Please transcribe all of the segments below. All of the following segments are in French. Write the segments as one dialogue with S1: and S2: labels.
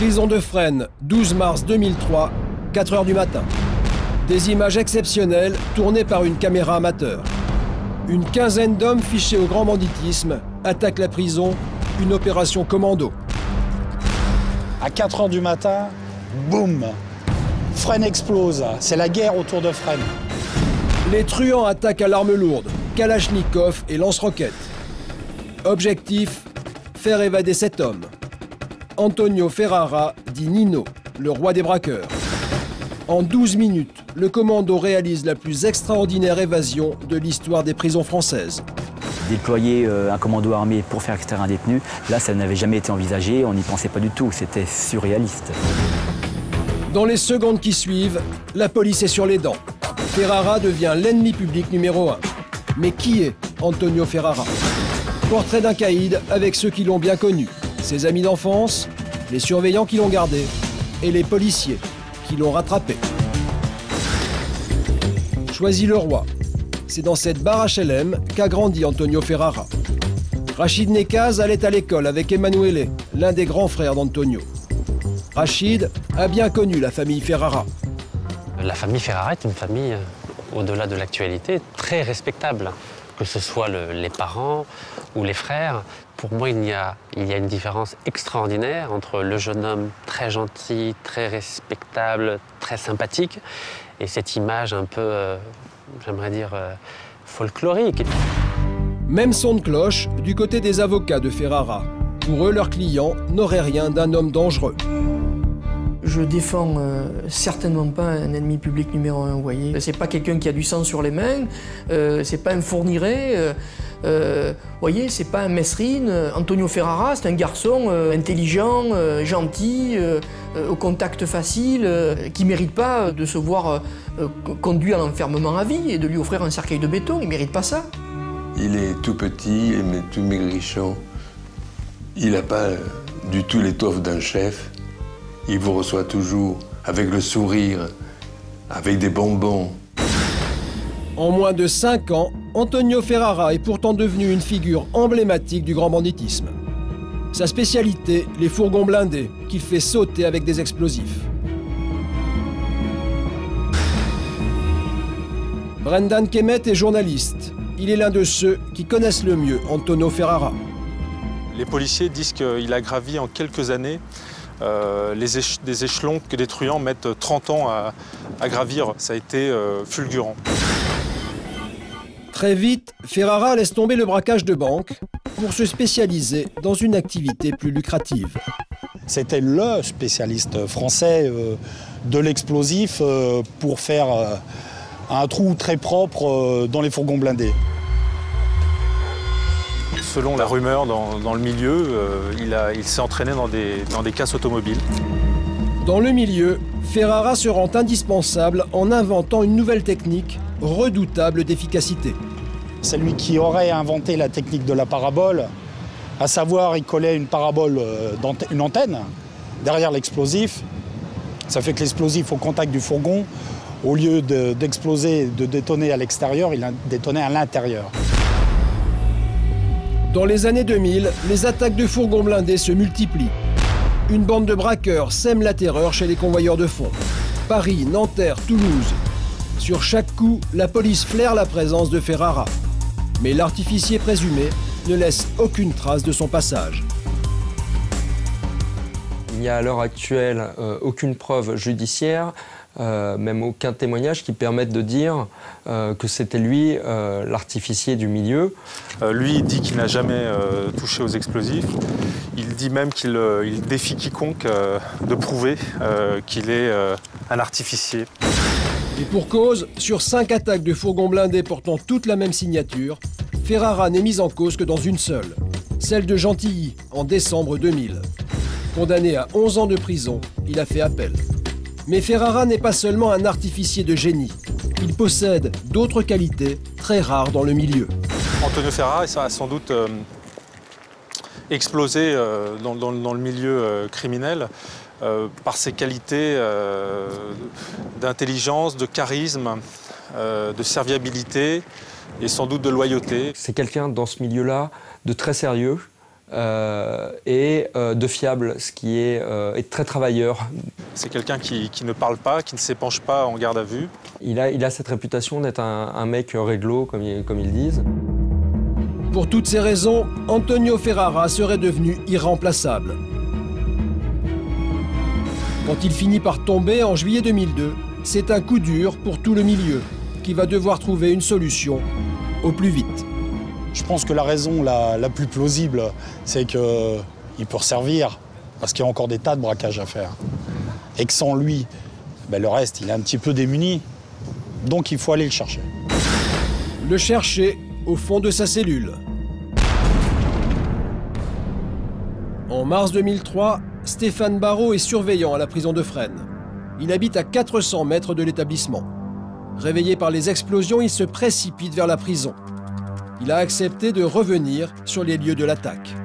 S1: Prison de Fresnes, 12 mars 2003, 4 h du matin. Des images exceptionnelles tournées par une caméra amateur. Une quinzaine d'hommes fichés au grand banditisme attaquent la prison, une opération commando.
S2: À 4 h du matin, boum, Fresnes explose. C'est la guerre autour de Fresnes.
S1: Les truands attaquent à l'arme lourde, Kalachnikov et lance-roquettes. Objectif, faire évader cet homme. Antonio Ferrara, dit Nino, le roi des braqueurs. En 12 minutes, le commando réalise la plus extraordinaire évasion de l'histoire des prisons françaises.
S3: Déployer un commando armé pour faire extraire un détenu, là ça n'avait jamais été envisagé, on n'y pensait pas du tout, c'était surréaliste.
S1: Dans les secondes qui suivent, la police est sur les dents. Ferrara devient l'ennemi public numéro 1. Mais qui est Antonio Ferrara? Portrait d'un caïd avec ceux qui l'ont bien connu. Ses amis d'enfance, les surveillants qui l'ont gardé et les policiers qui l'ont rattrapé. Choisy-le-Roi. C'est dans cette barre HLM qu'a grandi Antonio Ferrara. Rachid Nekaz allait à l'école avec Emanuele, l'un des grands frères d'Antonio. Rachid a bien connu la famille Ferrara.
S4: La famille Ferrara est une famille, au-delà de l'actualité, très respectable. Que ce soit les parents ou les frères, pour moi, il y a une différence extraordinaire entre le jeune homme très gentil, très respectable, très sympathique, et cette image un peu, j'aimerais dire, folklorique.
S1: Même son de cloche du côté des avocats de Ferrara. Pour eux, leurs clients n'auraient rien d'un homme dangereux.
S5: Je défends certainement pas un ennemi public numéro 1, vous voyez. C'est pas quelqu'un qui a du sang sur les mains, c'est pas un Fourniret, vous voyez, c'est pas un Mesrine. Antonio Ferrara, c'est un garçon intelligent, gentil, au contact facile, qui mérite pas de se voir conduit à l'enfermement à vie et de lui offrir un cercueil de béton, il mérite pas ça.
S6: Il est tout petit, il est tout maigrichon. Il n'a pas du tout l'étoffe d'un chef. Il vous reçoit toujours avec le sourire, avec des bonbons.
S1: En moins de 5 ans, Antonio Ferrara est pourtant devenu une figure emblématique du grand banditisme. Sa spécialité, les fourgons blindés, qu'il fait sauter avec des explosifs. Brendan Kemet est journaliste. Il est l'un de ceux qui connaissent le mieux Antonio Ferrara.
S7: Les policiers disent qu'il a gravi en quelques années des échelons que des truands mettent 30 ans à gravir. Ça a été fulgurant.
S1: Très vite, Ferrara laisse tomber le braquage de banque pour se spécialiser dans une activité plus lucrative.
S2: C'était le spécialiste français de l'explosif pour faire un trou très propre dans les fourgons blindés.
S7: Selon la rumeur dans le milieu, il s'est entraîné dans des casses automobiles.
S1: Dans le milieu, Ferrara se rend indispensable en inventant une nouvelle technique redoutable d'efficacité.
S2: C'est lui qui aurait inventé la technique de la parabole, à savoir il collait une parabole dans une antenne derrière l'explosif. Ça fait que l'explosif au contact du fourgon, au lieu d'exploser, de détonner à l'extérieur, il détonnait à l'intérieur.
S1: Dans les années 2000, les attaques de fourgons blindés se multiplient. Une bande de braqueurs sème la terreur chez les convoyeurs de fonds. Paris, Nanterre, Toulouse. Sur chaque coup, la police flaire la présence de Ferrara. Mais l'artificier présumé ne laisse aucune trace de son passage.
S8: Il n'y a à l'heure actuelle aucune preuve judiciaire, même aucun témoignage qui permette de dire que c'était lui l'artificier du milieu.
S7: Lui, il dit qu'il n'a jamais touché aux explosifs. Il dit même qu'il défie quiconque de prouver qu'il est un artificier.
S1: Et pour cause, sur 5 attaques de fourgons blindés portant toute la même signature, Ferrara n'est mis en cause que dans une seule, celle de Gentilly, en décembre 2000. Condamné à 11 ans de prison, il a fait appel. Mais Ferrara n'est pas seulement un artificier de génie. Il possède d'autres qualités très rares dans le milieu.
S7: Antonio Ferrara a sans doute explosé dans le milieu criminel par ses qualités d'intelligence, de charisme, de serviabilité et sans doute de loyauté.
S8: C'est quelqu'un dans ce milieu-là de très sérieux, et de fiable, ce qui est très travailleur.
S7: C'est quelqu'un qui ne parle pas, qui ne s'épanche pas en garde à vue.
S8: Il a cette réputation d'être un mec réglo, comme ils disent.
S1: Pour toutes ces raisons, Antonio Ferrara serait devenu irremplaçable. Quand il finit par tomber en juillet 2002, c'est un coup dur pour tout le milieu, qui va devoir trouver une solution au plus vite.
S2: Je pense que la raison la plus plausible, c'est qu'il peut resservir, parce qu'il y a encore des tas de braquages à faire. Et que sans lui, le reste, il est un petit peu démuni. Donc il faut aller le chercher.
S1: Le chercher au fond de sa cellule. En mars 2003, Stéphane Barrault est surveillant à la prison de Fresnes. Il habite à 400 mètres de l'établissement. Réveillé par les explosions, il se précipite vers la prison. Il a accepté de revenir sur les lieux de l'attaque.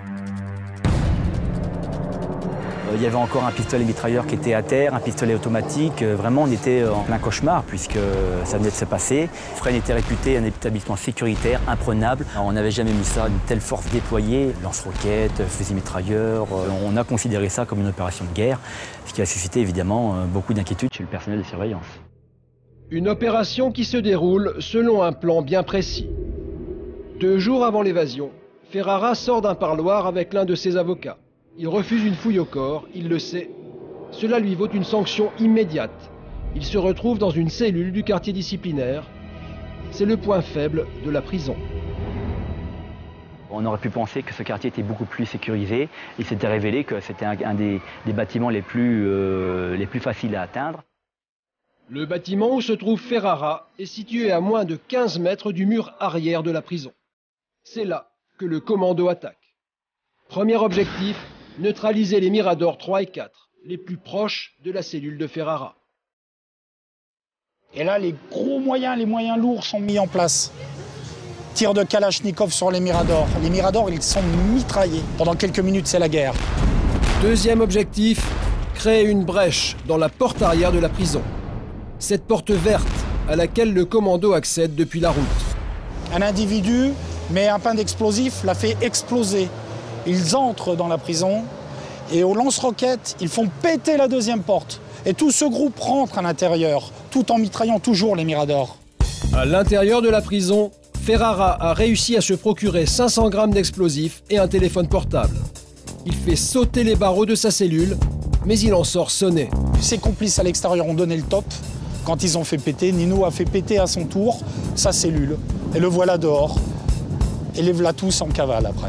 S3: Il y avait encore un pistolet mitrailleur qui était à terre, un pistolet automatique. Vraiment, on était en plein cauchemar puisque ça venait de se passer. Fresnes était réputé un établissement sécuritaire, imprenable. On n'avait jamais mis ça, une telle force déployée, lance-roquettes, fusils mitrailleurs. On a considéré ça comme une opération de guerre, ce qui a suscité évidemment beaucoup d'inquiétude chez le personnel de surveillance.
S1: Une opération qui se déroule selon un plan bien précis. 2 jours avant l'évasion, Ferrara sort d'un parloir avec l'un de ses avocats. Il refuse une fouille au corps, il le sait. Cela lui vaut une sanction immédiate. Il se retrouve dans une cellule du quartier disciplinaire. C'est le point faible de la prison.
S3: On aurait pu penser que ce quartier était beaucoup plus sécurisé. Il s'était révélé que c'était un des bâtiments les plus faciles à atteindre.
S1: Le bâtiment où se trouve Ferrara est situé à moins de 15 mètres du mur arrière de la prison. C'est là que le commando attaque. Premier objectif, neutraliser les Miradors 3 et 4, les plus proches de la cellule de Ferrara.
S2: Et là, les gros moyens, les moyens lourds sont mis en place. Tir de Kalachnikov sur les Miradors. Les Miradors, ils sont mitraillés. Pendant quelques minutes, c'est la guerre.
S1: Deuxième objectif, créer une brèche dans la porte arrière de la prison. Cette porte verte à laquelle le commando accède depuis la route.
S2: Un individu met un pain d'explosif, la fait exploser. Ils entrent dans la prison et au lance-roquettes, ils font péter la deuxième porte. Et tout ce groupe rentre à l'intérieur, tout en mitraillant toujours les Miradors.
S1: À l'intérieur de la prison, Ferrara a réussi à se procurer 500 grammes d'explosifs et un téléphone portable. Il fait sauter les barreaux de sa cellule, mais il en sort sonné.
S2: Ses complices à l'extérieur ont donné le top. Quand ils ont fait péter, Nino a fait péter à son tour sa cellule. Et le voilà dehors. Et les voilà tous en cavale après.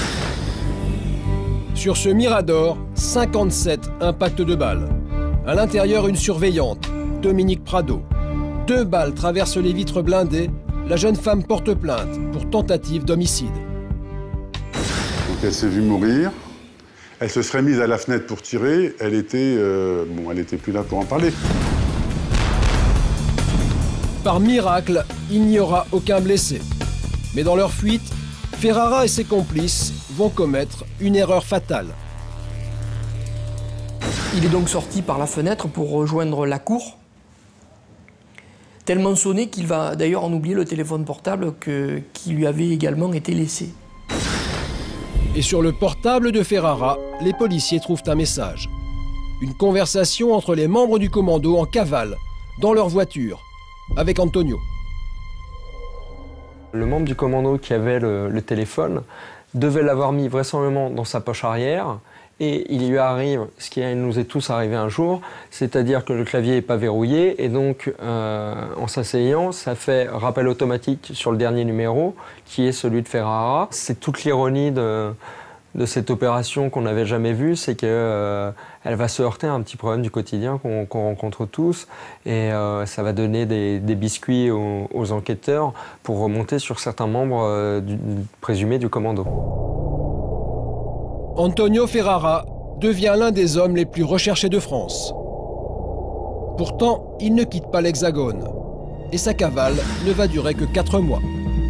S1: Sur ce Mirador, 57 impacts de balles. À l'intérieur, une surveillante, Dominique Prado. 2 balles traversent les vitres blindées. La jeune femme porte plainte pour tentative d'homicide.
S9: Donc elle s'est vue mourir. Elle se serait mise à la fenêtre pour tirer. Elle était plus là pour en parler.
S1: Par miracle, il n'y aura aucun blessé. Mais dans leur fuite, Ferrara et ses complices vont commettre une erreur fatale.
S5: Il est donc sorti par la fenêtre pour rejoindre la cour, tellement sonné qu'il va d'ailleurs en oublier le téléphone portable qui lui avait également été laissé.
S1: Et sur le portable de Ferrara, les policiers trouvent un message. Une conversation entre les membres du commando en cavale, dans leur voiture, avec Antonio.
S8: Le membre du commando qui avait le téléphone devait l'avoir mis vraisemblablement dans sa poche arrière. Et il lui arrive ce qui nous est tous arrivé un jour, c'est-à-dire que le clavier n'est pas verrouillé et donc en s'asseyant, ça fait rappel automatique sur le dernier numéro qui est celui de Ferrara. C'est toute l'ironie de cette opération qu'on n'avait jamais vue, c'est qu'elle va se heurter à un petit problème du quotidien qu'on rencontre tous et ça va donner des biscuits aux enquêteurs pour remonter sur certains membres présumés du commando.
S1: Antonio Ferrara devient l'un des hommes les plus recherchés de France. Pourtant, il ne quitte pas l'Hexagone. Et sa cavale ne va durer que 4 mois.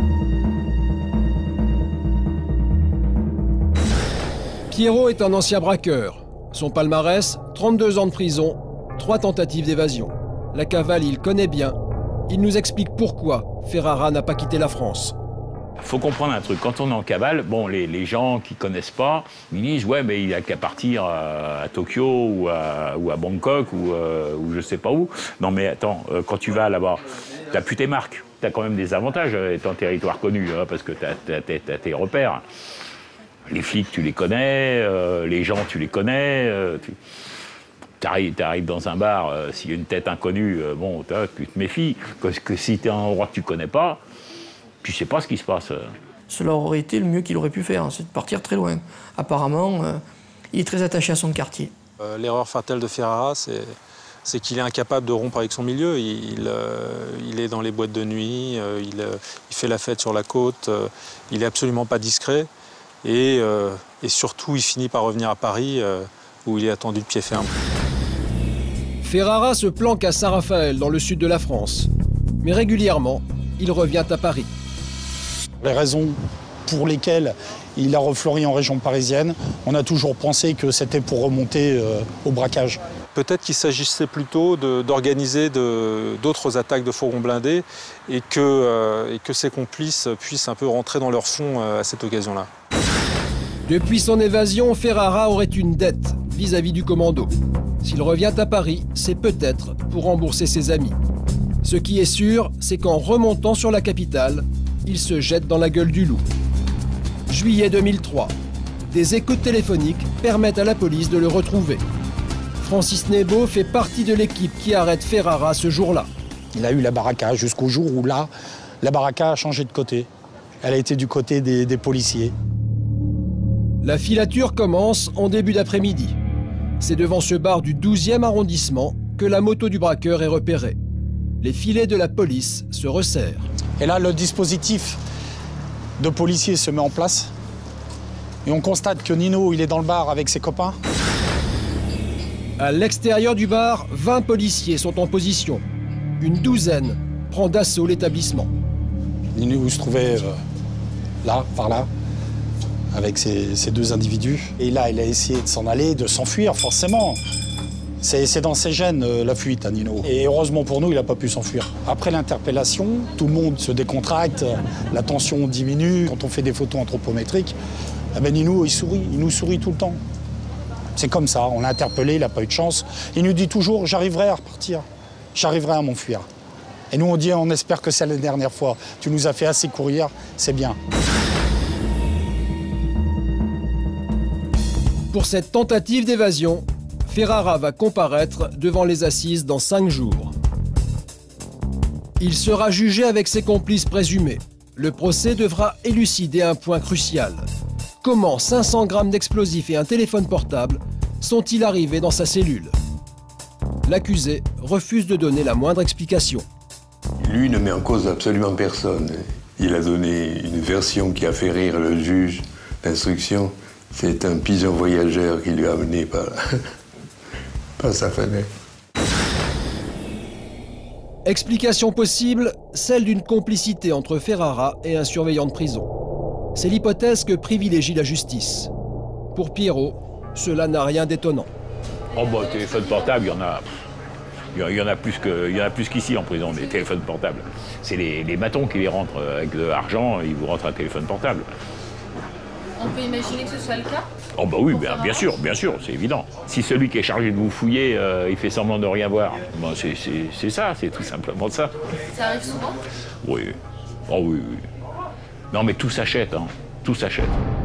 S1: Pierrot est un ancien braqueur. Son palmarès, 32 ans de prison, 3 tentatives d'évasion. La cavale, il connaît bien. Il nous explique pourquoi Ferrara n'a pas quitté la France.
S10: faut comprendre un truc. Quand on est en cavale, bon, les gens qui connaissent pas, ils disent ouais, mais il a qu'à partir à Tokyo ou à Bangkok ou je sais pas où. Non, mais attends, quand tu vas là-bas, t'as plus tes marques. T'as quand même des avantages étant territoire connu, hein, parce que t'as tes repères. Les flics, tu les connais, les gens, tu les connais. T'arrives dans un bar, s'il y a une tête inconnue, bon, tu te méfies. Que si t'es à un endroit que tu connais pas, tu sais pas ce qui se passe.
S5: Cela aurait été le mieux qu'il aurait pu faire, c'est de partir très loin. Apparemment, il est très attaché à son quartier.
S7: L'erreur fatale de Ferrara, c'est qu'il est incapable de rompre avec son milieu. Il est dans les boîtes de nuit, il fait la fête sur la côte, il est absolument pas discret. Et surtout, il finit par revenir à Paris, où il est attendu de pied ferme.
S1: Ferrara se planque à Saint-Raphaël, dans le sud de la France. Mais régulièrement, il revient à Paris.
S2: Les raisons pour lesquelles il a refleuri en région parisienne, on a toujours pensé que c'était pour remonter au braquage.
S7: Peut-être qu'il s'agissait plutôt d'organiser d'autres attaques de fourgons blindés et que ses complices puissent un peu rentrer dans leur fond à cette occasion-là.
S1: Depuis son évasion, Ferrara aurait une dette vis-à-vis du commando. S'il revient à Paris, c'est peut-être pour rembourser ses amis. Ce qui est sûr, c'est qu'en remontant sur la capitale, il se jette dans la gueule du loup. Juillet 2003, des écoutes téléphoniques permettent à la police de le retrouver. Francis Nebo fait partie de l'équipe qui arrête Ferrara ce jour-là.
S2: Il a eu la baraka jusqu'au jour où là, la baraka a changé de côté. Elle a été du côté des policiers.
S1: La filature commence en début d'après-midi. C'est devant ce bar du 12e arrondissement que la moto du braqueur est repérée. Les filets de la police se resserrent.
S2: Et là, le dispositif de policiers se met en place. Et on constate que Nino, il est dans le bar avec ses copains.
S1: À l'extérieur du bar, 20 policiers sont en position. Une douzaine prend d'assaut l'établissement.
S2: Nino se trouvait là, par là, avec ces deux individus. Et là, il a essayé de s'en aller, de s'enfuir, forcément. C'est dans ses gènes, la fuite, à Nino. Et heureusement pour nous, il n'a pas pu s'enfuir. Après l'interpellation, tout le monde se décontracte, la tension diminue. Quand on fait des photos anthropométriques, eh ben Nino, il nous sourit tout le temps. C'est comme ça, on l'a interpellé, il n'a pas eu de chance. Il nous dit toujours, j'arriverai à repartir, j'arriverai à m'enfuir. Et nous, on dit, on espère que c'est la dernière fois. Tu nous as fait assez courir, c'est bien.
S1: Pour cette tentative d'évasion, Ferrara va comparaître devant les assises dans 5 jours. Il sera jugé avec ses complices présumés. Le procès devra élucider un point crucial. Comment 500 grammes d'explosifs et un téléphone portable sont-ils arrivés dans sa cellule? L'accusé refuse de donner la moindre explication.
S6: Lui ne met en cause absolument personne. Il a donné une version qui a fait rire le juge d'instruction. C'est un pigeon voyageur qui lui a amené par sa fenêtre.
S1: Explication possible, celle d'une complicité entre Ferrara et un surveillant de prison. C'est l'hypothèse que privilégie la justice. Pour Pierrot, cela n'a rien d'étonnant.
S10: Oh bah, téléphone portable, il y en a plus qu'ici en prison, des téléphones portables. C'est les matons qui les rentrent avec de l'argent, ils vous rentrent un téléphone portable.
S11: On peut imaginer que ce soit le cas?
S10: Oh bah oui, bien sûr, c'est évident. Si celui qui est chargé de vous fouiller, il fait semblant de rien voir, bah c'est ça, c'est tout simplement ça.
S11: Ça arrive souvent?
S10: Oui. Oh oui. Non mais tout s'achète, hein. Tout s'achète.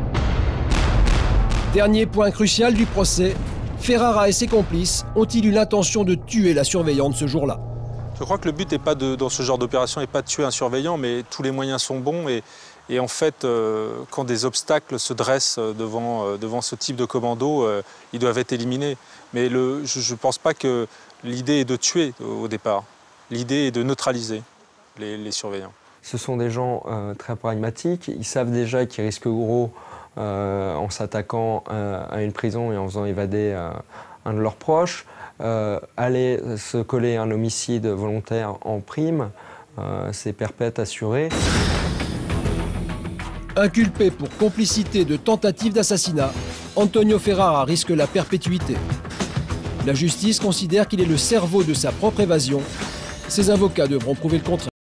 S1: Dernier point crucial du procès, Ferrara et ses complices ont-ils eu l'intention de tuer la surveillante ce jour-là?
S7: Je crois que le but dans ce genre d'opération n'est pas de tuer un surveillant, mais tous les moyens sont bons. Et en fait, quand des obstacles se dressent devant ce type de commando, ils doivent être éliminés. Mais je ne pense pas que l'idée est de tuer au départ. L'idée est de neutraliser les surveillants.
S8: Ce sont des gens très pragmatiques. Ils savent déjà qu'ils risquent gros en s'attaquant à une prison et en faisant évader un de leurs proches. Aller se coller un homicide volontaire en prime, c'est perpète assuré.
S1: Inculpé pour complicité de tentative d'assassinat, Antonio Ferrara risque la perpétuité. La justice considère qu'il est le cerveau de sa propre évasion. Ses avocats devront prouver le contraire.